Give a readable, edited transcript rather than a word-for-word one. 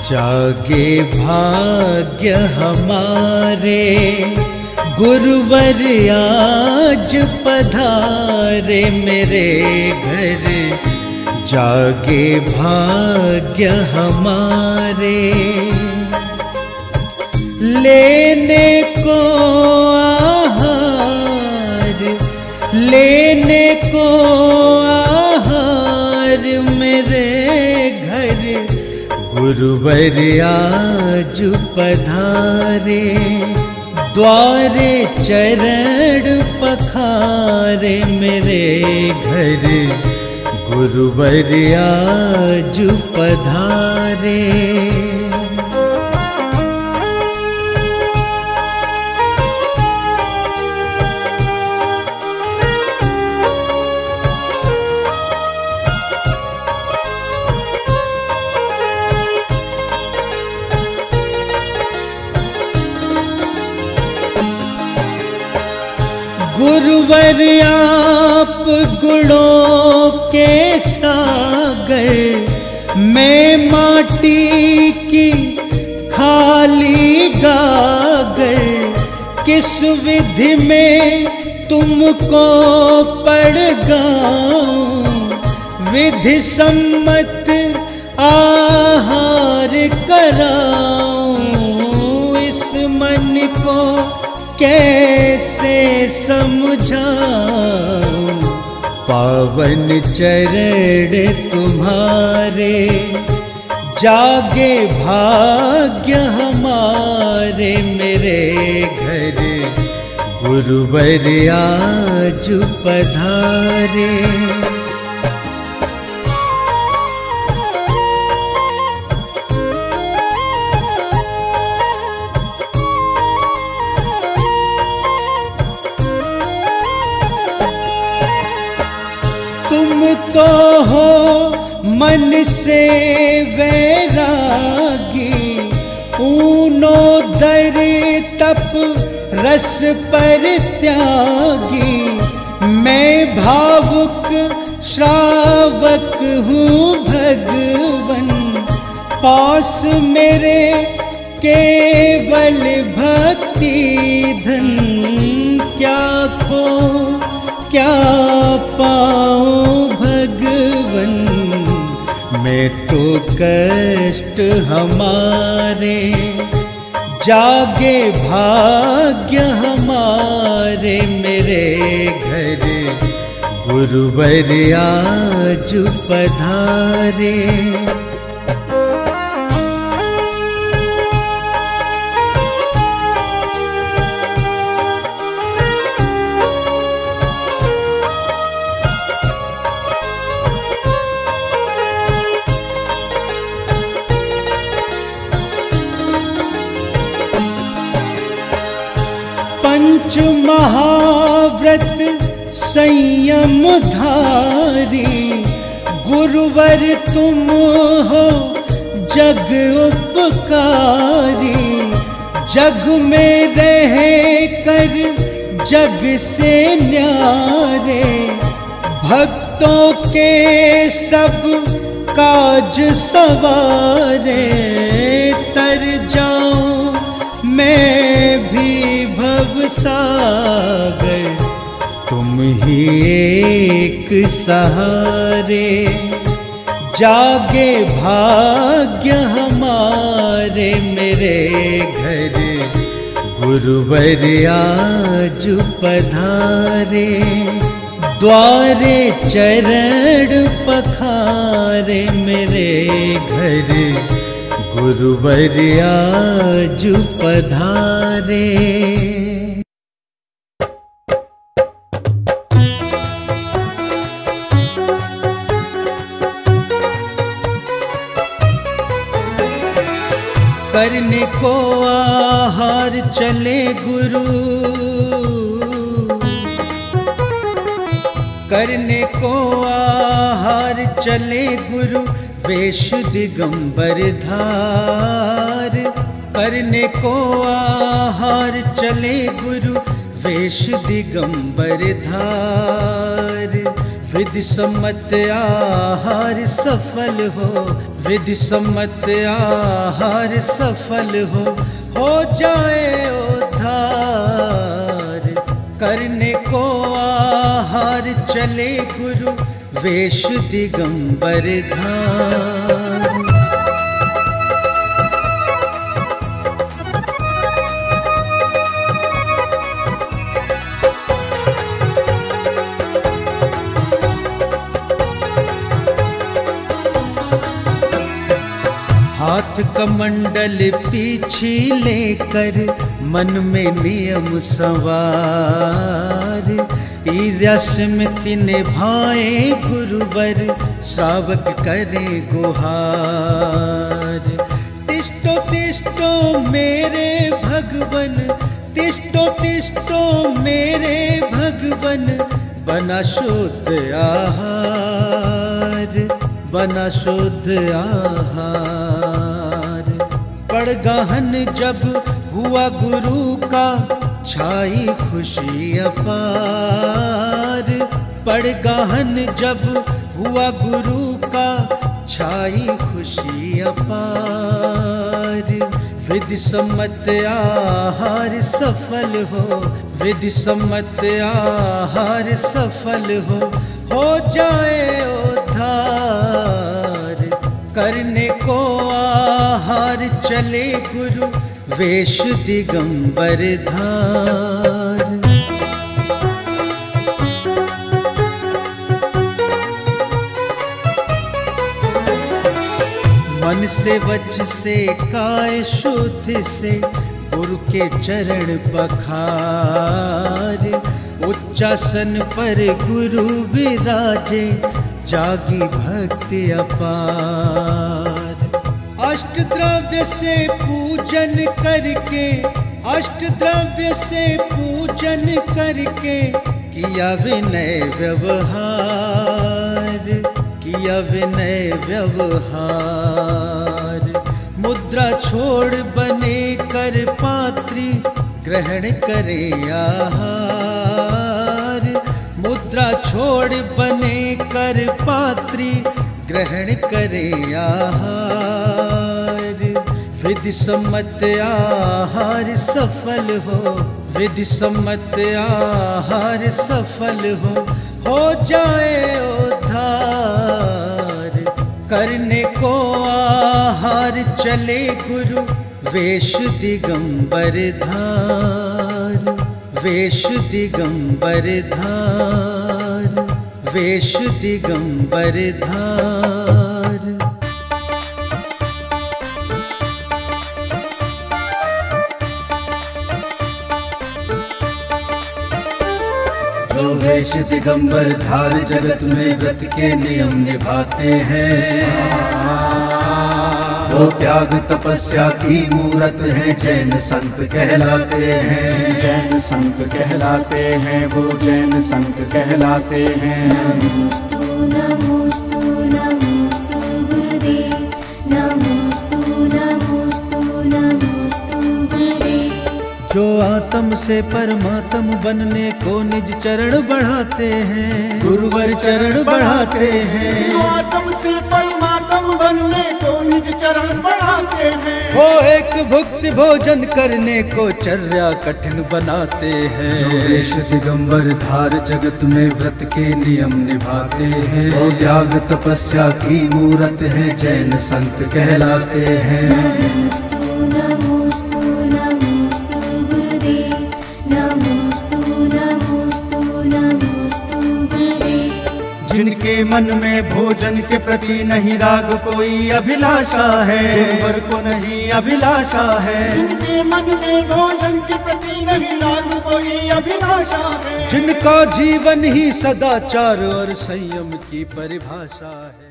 जागे भाग्य हमारे, गुरुवर आज पधारे मेरे घर। जागे भाग्य हमारे, लेने को आहार, लेने को आहार मेरे घर। गुरुवर आज पधारे, द्वारे चरण पखारे मेरे घर। गुरुवर आज पधारे। गुरुवर आप गुणों के सागर, मैं माटी की खाली गागर। किस विधि में तुमको पढ़ गाऊं, विधि सम्मत आहार कराऊं। इस मन को कैसे समझाऊं, पावन चरण तुम्हारे। जागे भाग्य हमारे मेरे घर। गुरुवर आज पधारे। तो हो मन से वैरागी, ऊनो दर तप रस पर त्यागी। मैं भावुक श्रावक हूँ भगवन, पास मेरे केवल भक्ति धन। क्या खो क्या पाऊं भगवन, मैं तो कष्ट हमारे। जागे भाग्य हमारे मेरे घर। गुरुवर आज पधारे। पंच महाव्रत संयम धारी, गुरुवर तुम हो जग उपकारी। जग में रह कर जग से न्यारे, भक्तों के सब काज सवारे। तर जाऊं मैं भी भव सागर, तुम ही एक सहारे। जागे भाग्य हमारे मेरे घर। गुरुवर आज पधारे, द्वारे चरण पखारे मेरे घर। गुरुवर आज पधारे। करने को आहार चले गुरु, करने को आहार चले गुरु। वेश दिगंबर धार, करने को आहार चले गुरु। वेश दिगंबर धार, विधि सम्मत आहार सफल हो, विधि सम्मत आहार सफल हो जाए उद्धार। करने को आहार चले गुरु वेश दिगंबर धार। हाथ कमंडल पीछे लेकर मन में नियम सवार, ईर्ष्या निभाए गुरुवर श्रावक करे गुहार। तिष्ठो तिष्ठो मेरे भगवन, तिष्ठो तिष्ठो मेरे भगवन, बना शुद्ध आहार, बना शुद्ध आहार। पड़गाहन जब हुआ गुरु का छाई खुशी अपार, पड़गाहन जब हुआ गुरु का छाई खुशी अपार। विधि सम्मत आहार सफल हो, विधि सम्मत आहार सफल हो जाए उद्धार। करने को आहार चले गुरु वेश दिगंबर धार। मन से वच से काय शुद्ध से गुरु के चरण पखार। उच्चासन पर गुरु विराजे जागी भक्ति अपार। अष्ट द्रव्य से पूजन करके, अष्ट द्रव्य से पूजन करके किया विनय व्यवहार, किया विनय व्यवहार। मुद्रा छोड़ बने कर पात्री ग्रहण करे आहार। मुद्रा छोड़ बने कर पात्री ग्रहण करे आहार। विधि सम्मत आहार सफल हो, विधि सम्मत आहार सफल हो जाए उद्धार। करने को आहार चले गुरु वेश दिगंबर धार, वेश दिगंबर धार, वेश दिगंबर धार। जो वेश दिगंबर धार जगत में व्रत के नियम निभाते हैं, वो त्याग तपस्या की मूरत है, जैन संत कहलाते हैं, जैन संत कहलाते हैं, वो जैन संत कहलाते हैं। नमोस्तु नमोस्तु नमोस्तु गुरुदेव, नमोस्तु नमोस्तु नमोस्तु गुरुदेव। जो आत्म से परमात्म बनने को निज चरण बढ़ाते हैं, गुरुवर चरण बढ़ाते हैं। जो आत्म से परमात्म बनने को निज चरण बढ़ाते हैं, वो एक भुक्ति भोजन करने को चर्या कठिन बनाते हैं। जो वेश दिगंबर धार जगत में व्रत के नियम निभाते हैं, वो त्याग तपस्या की मूरत है, जैन संत कहलाते हैं। नमोस्तु नमोस्तु नमोस्तु गुरुदेव, नमोस्तु नमोस्तु नमोस्तु गुरुदेव। जिनके मन में भोजन के प्रति नहीं राग कोई अभिलाषा है, गुरुवर को नहीं अभिलाषा है। जिनके मन में भोजन के प्रति नहीं राग कोई अभिलाषा है, जिनका जीवन ही सदाचार और संयम की परिभाषा है।